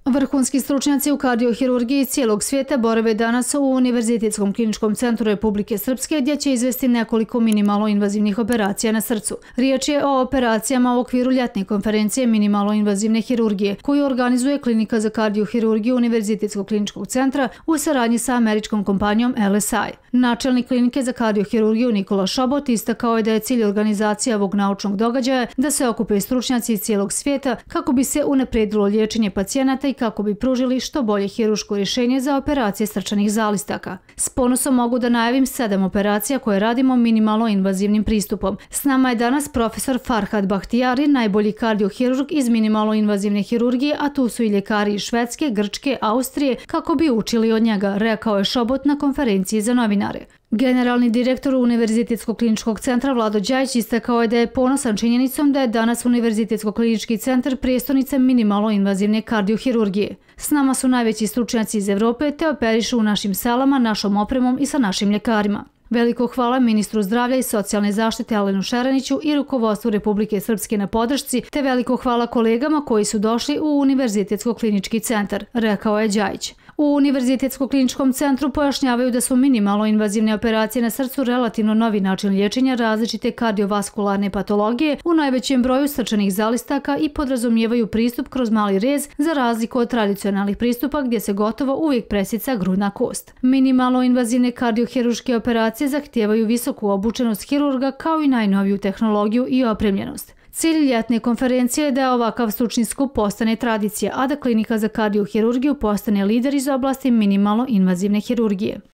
Vrhunski stručnjaci u kardiohirurgiji cijelog svijeta borave danas u Univerzitetskom kliničkom centru Republike Srpske, gdje će izvesti nekoliko minimalno invazivnih operacija na srcu. Riječ je o operacijama u okviru ljetne konferencije minimalno invazivne hirurgije, koju organizuje Klinika za kardiohirurgiju Univerzitetskog kliničkog centra u saradnji sa američkom kompanijom LSI. Načelnik Klinike za kardiohirurgiju Nikola Šobot istakao je da je cilj organizacije ovog naučnog događaja da se okupe stručnjaci iz cijelog svijeta kako bi se unapredilo liječenje pacijenata i kako bi pružili što bolje hirurško rješenje za operacije srčanih zalistaka. S ponosom mogu da najavim 7 operacija koje radimo minimalno invazivnim pristupom. S nama je danas profesor Farhad Bahtijari, najbolji kardiohirurg iz minimalno invazivne hirurgije, a tu su i ljekari iz Švedske, Grčke, Austrije kako bi učili od njega, rekao je Šobot na konferenciji za novinare. Generalni direktor Univerzitetskog kliničkog centra Vlado Đajić istakao je da je ponosan činjenicom da je danas Univerzitetsko klinički centar prijestolnica minimalno invazivne kardiohirurgije. S nama su najveći stručnjaci iz Evrope te operišu u našim salama, našom opremom i sa našim ljekarima. Veliko hvala ministru zdravlja i socijalne zaštite Alenu Šeraniću i rukovodstvu Republike Srpske na podršci, te veliko hvala kolegama koji su došli u Univerzitetsko klinički centar, rekao je Đajić. U Univerzitetskom kliničkom centru pojašnjavaju da su minimalno invazivne operacije na srcu relativno novi način liječenja različite kardiovaskularne patologije u najvećem broju srčanih zalistaka i podrazumijevaju pristup kroz mali rez za razliku od tradicionalnih pristupa gdje se gotovo uvijek presica grudna kost. Minimalno invazivne kardiohirurške operacije zahtijevaju visoku obučenost hirurga kao i najnoviju tehnologiju i opremljenost. Cilj ljetne konferencije je da ovakav stručni skup postane tradicija, a da Klinika za kardiohirurgiju postane lider iz oblasti minimalno invazivne hirurgije.